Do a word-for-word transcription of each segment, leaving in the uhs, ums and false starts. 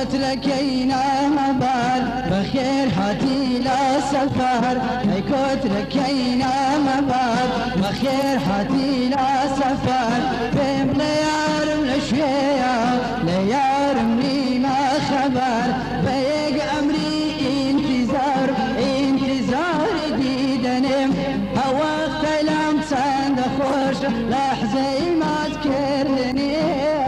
كتركينا مبال بخير هاتي لا سفر اي كتركينا مبال بخير هاتي لا سفر بهم ليارم لشويا ليارم لي ما خبر بيق امري انتظار انتظار ديدنم هوا اختلام سند خوش لحظة ما تكرني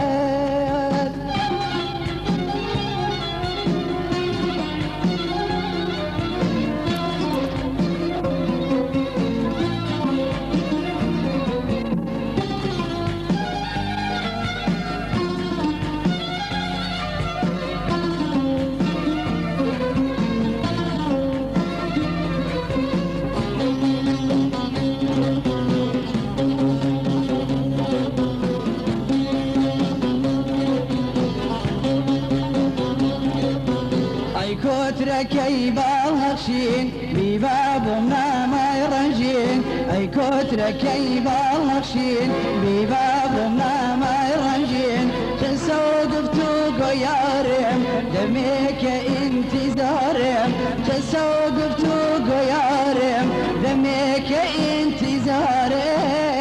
كتركي بالهخشين ببابنا ما يرجين اي كتركي بالهخشين ببابنا ما يرجين خسود فتوق يارم دميك انتظارم خسود فتوق يارم دميك انتظارم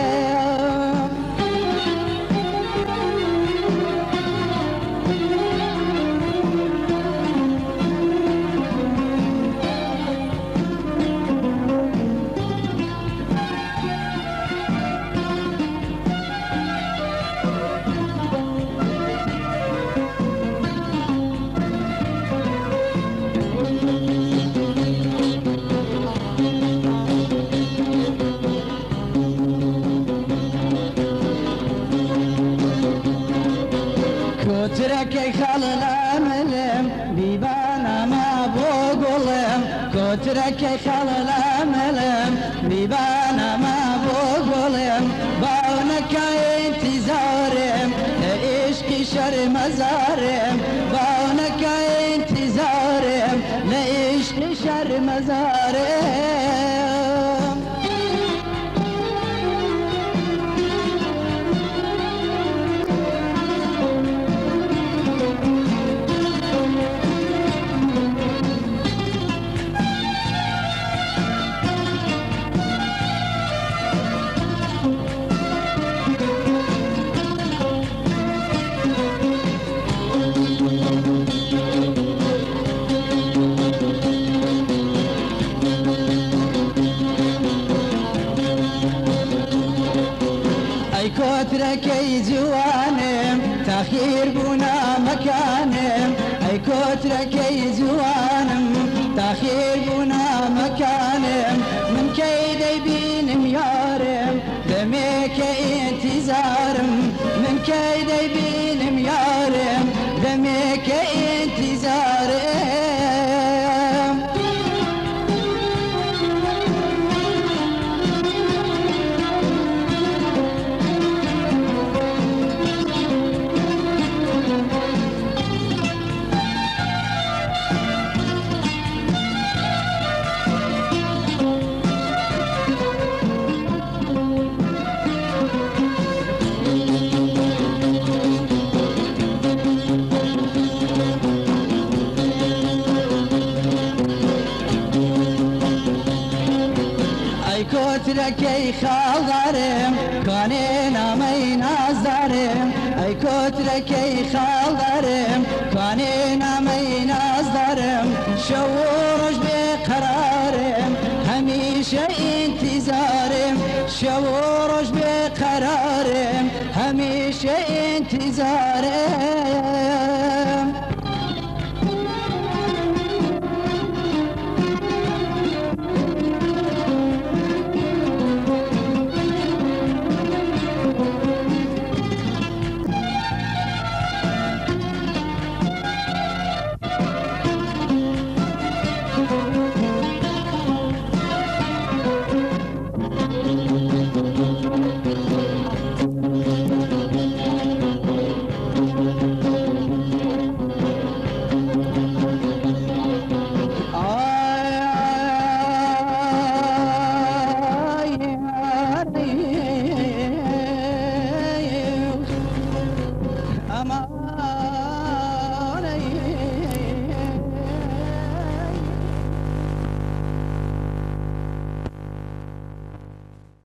كتركي خلنا ملم بيبانا ما بقولم كتركي خلنا ملم بيبانا ما بقولم باونك انتظارم لعشق شر مزارم باونك انتظارم لعشق شر مزارم كتركي جوانم تأخير بنا مكانم اي كتركي جوانم تأخير بنا مكانم من كيدي بينم يارم دميك انتظارم من كيدي بينم يارم دميك انتظارم كتركي خالدارم كانينا مين ازدارم اي كتركي خالدارم كانينا مين ازدارم شورج بقرارم هميشه انتظارم شورج بقرارم هميشه انتظارم I'm